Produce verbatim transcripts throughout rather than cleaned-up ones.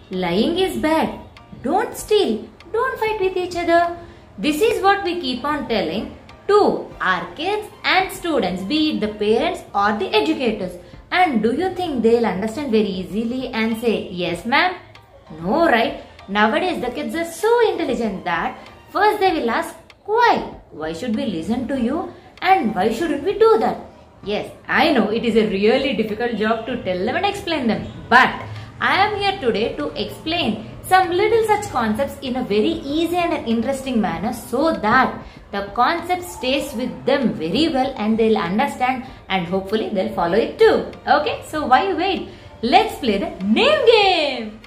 Lying is bad. Don't steal. Don't fight with each other. This is what we keep on telling to our kids and students, be it the parents or the educators. And do you think they'll understand very easily and say, yes ma'am? No, right? Nowadays the kids are so intelligent that first they will ask, why? Why should we listen to you? And why shouldn't we do that? Yes, I know it is a really difficult job to tell them and explain them. But I am here today to explain some little such concepts in a very easy and an interesting manner so that the concept stays with them very well and they'll understand and hopefully they'll follow it too. Okay, so why wait? Let's play the name game.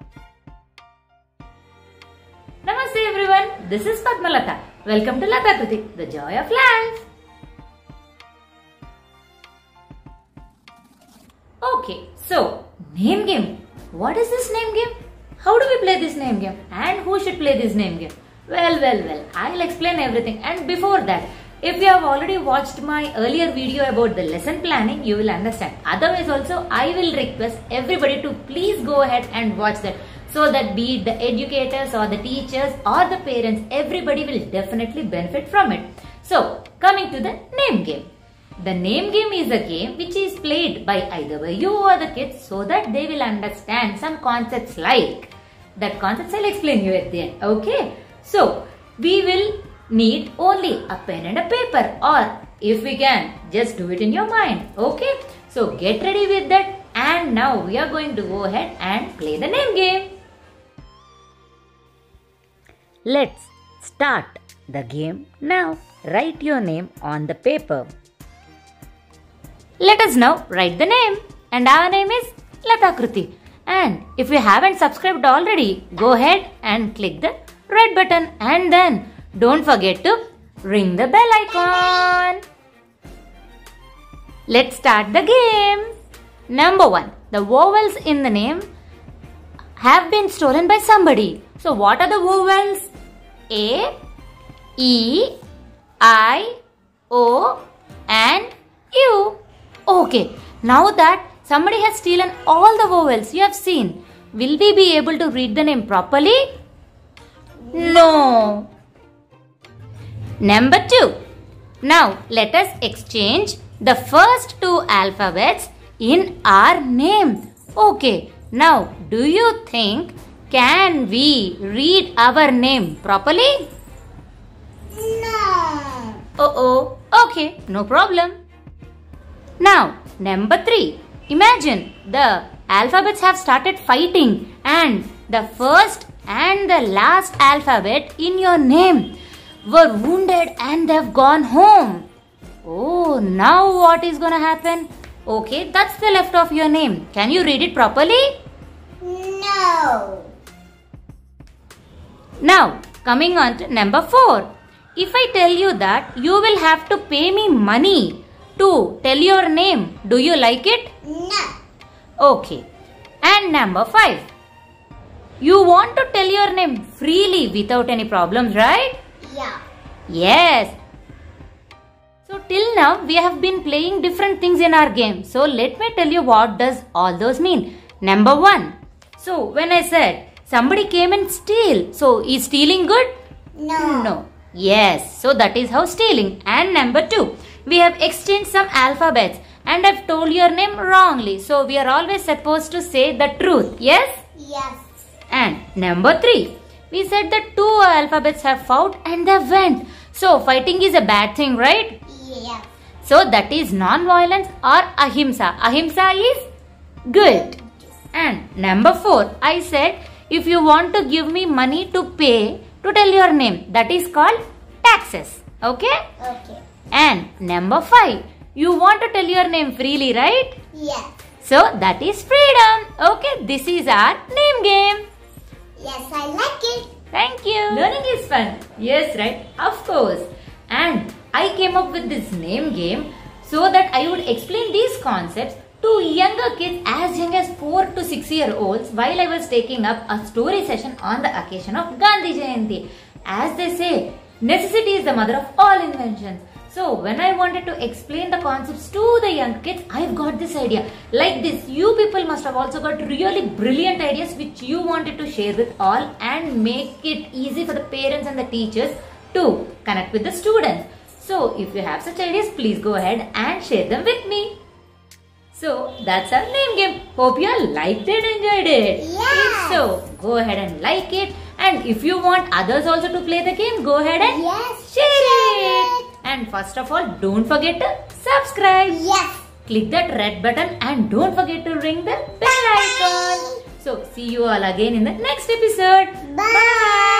Namaste everyone, this is Padmalata. Welcome to Lathakriti, the joy of life. Okay, so name game. What is this name game? How do we play this name game? And who should play this name game? Well, well, well, I'll explain everything. And before that, if you have already watched my earlier video about the lesson planning, you will understand. Otherwise also, I will request everybody to please go ahead and watch that. So that be it the educators or the teachers or the parents, everybody will definitely benefit from it. So, coming to the name game. The name game is a game which is played by either by you or the kids so that they will understand some concepts like. That concepts I'll explain you at the end. Okay. So, we will need only a pen and a paper, or if we can, just do it in your mind. Okay. So, get ready with that, and now we are going to go ahead and play the name game. Let's start the game now. Write your name on the paper. Let us now write the name, and our name is Lathakriti. And if you haven't subscribed already, go ahead and click the red button, and then don't forget to ring the bell icon. Let's start the game. Number one, the vowels in the name have been stolen by somebody. So what are the vowels? A, E, I, O and U. Okay, now that somebody has stolen all the vowels you have seen, will we be able to read the name properly? No. Number two. Now let us exchange the first two alphabets in our name. Okay, now do you think can we read our name properly? No. Uh-oh. Okay, no problem. Now, number three. Imagine the alphabets have started fighting and the first and the last alphabet in your name were wounded and they've gone home. Oh, now what is gonna happen? Okay, that's the left of your name. Can you read it properly? No. Now, coming on to number four. If I tell you that you will have to pay me money to tell your name, do you like it? No. Okay. And number five. You want to tell your name freely without any problems, right? Yeah. Yes. So till now we have been playing different things in our game. So let me tell you what does all those mean. Number one. So when I said somebody came and steal. So is stealing good? No. No. Yes. So that is how stealing. And number two. We have exchanged some alphabets and I've told your name wrongly. So we are always supposed to say the truth. Yes? Yes. And number three. We said that two alphabets have fought and they went. So fighting is a bad thing, right? Yes. So that is non-violence or ahimsa. Ahimsa is good. And number four. I said if you want to give me money to pay to tell your name, that is called taxes. Okay? Okay. And number five, you want to tell your name freely, right? Yes. So that is freedom. Okay, this is our name game. Yes, I like it. Thank you. Learning is fun. Yes, right? Of course. And I came up with this name game so that I would explain these concepts to younger kids as young as four to six year olds while I was taking up a story session on the occasion of Gandhi Jayanti. As they say, necessity is the mother of all inventions. So when I wanted to explain the concepts to the young kids, I've got this idea. Like this, you people must have also got really brilliant ideas which you wanted to share with all and make it easy for the parents and the teachers to connect with the students. So if you have such ideas, please go ahead and share them with me. So that's our name game. Hope you all liked it, enjoyed it. Yes. If so, go ahead and like it. And if you want others also to play the game, go ahead and Yes. share, Share it. And first of all, don't forget to subscribe. Yes. Click that red button and don't forget to ring the bell icon. So see you all again in the next episode. Bye. Bye.